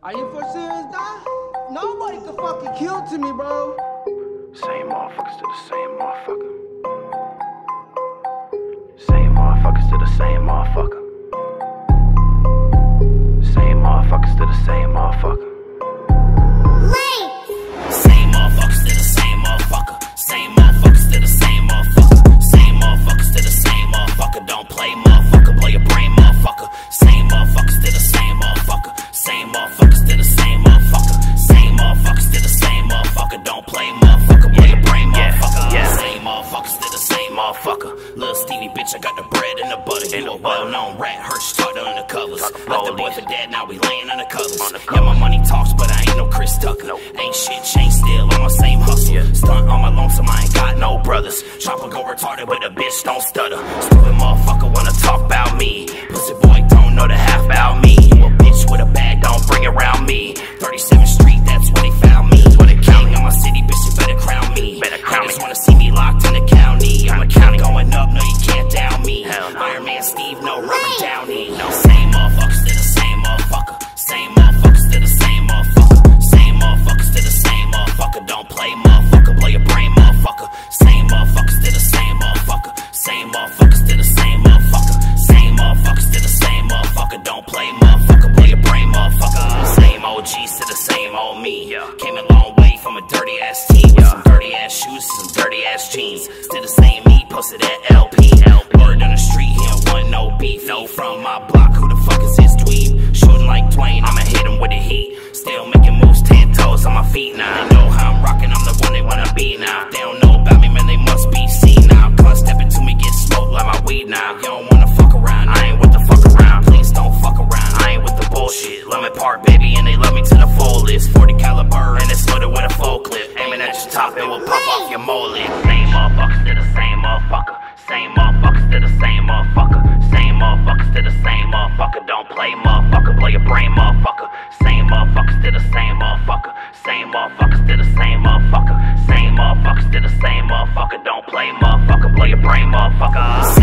Are you for serious, dog? Nobody can fucking kill to me, bro. Same motherfuckers to the same motherfucker. Same motherfuckers to the same motherfucker. Same motherfuckers to the same motherfucker. Same motherfuckers to the same motherfucker. Same motherfuckers to the same motherfucker. Same motherfuckers to the same motherfucker. Don't play motherfucker, blow your brain motherfucker. Same motherfuckers to the same motherfucker. Same motherfuckers to the same motherfucker. Same motherfuckers to the same motherfucker. Don't play motherfucker, blow your brain motherfucker. Same motherfuckers to the same motherfucker. Lil Stevie bitch, I got the bread and the butter. You a well-known rat, Hirsch taught under the covers. Left the boy for dead, now we laying on the covers. Yeah, my money talks, but I ain't no Chris Tucker. Ain't shit changed, still on my same hustle. Stunt on my lonesome, I ain't got no brothers. Chopper go retarded, but a bitch don't stutter. Stupid motherfucker wanna talk about me. Pussy boy don't know the half about me. You a bitch with a bag, don't bring it around me. 37th Street, that's where they found me. King of my city, bitch, you better crown me. I just wanna see me locked in the county. I'm a county going up, no you can't down me. Iron Man Steve, no Robert Downey. No, same motherfuckers to the same motherfucker. Same motherfuckers to the same motherfucker. Same motherfuckers to the same motherfucker. Don't play motherfucker, blow your brain motherfucker. Same motherfuckers to the same motherfucker. Same motherfuckers to the same motherfucker. Same motherfuckers to the same motherfucker. Don't play motherfucker, blow your brain motherfucker. Same OGs to the same old me. Came a long way from a dirty ass team with some dirty ass shoes, some dirty ass jeans. Still the same me, posted at LP. Word on the street, he don't want no beef. No from my block, who the fuck is his dweeb? Shooting like Dwayne, I'ma hit him with the heat. Still making moves, 10 toes on my feet now. They know how I'm rocking, I'm the one they wanna be now. They don't know about me, man, they must be seen now. Come step into me, get smoked like my weed now. You don't wanna fuck around, I ain't with the fuck around. Please don't fuck around, I ain't with the bullshit. Love me part, baby, and they love me to the fullest. 40 caliber, and it's loaded with a full clip. Aiming at your top, it will pop off your mullet. Same motherfuckers to the same motherfucker. Same motherfuckers to the same motherfucker. Same motherfuckers to the same motherfucker. Don't play motherfucker, blow your brain motherfucker. Same motherfuckers to the same motherfucker. Same motherfuckers to the same motherfucker. Same motherfuckers to the same motherfucker. Don't play motherfucker, blow your brain motherfucker.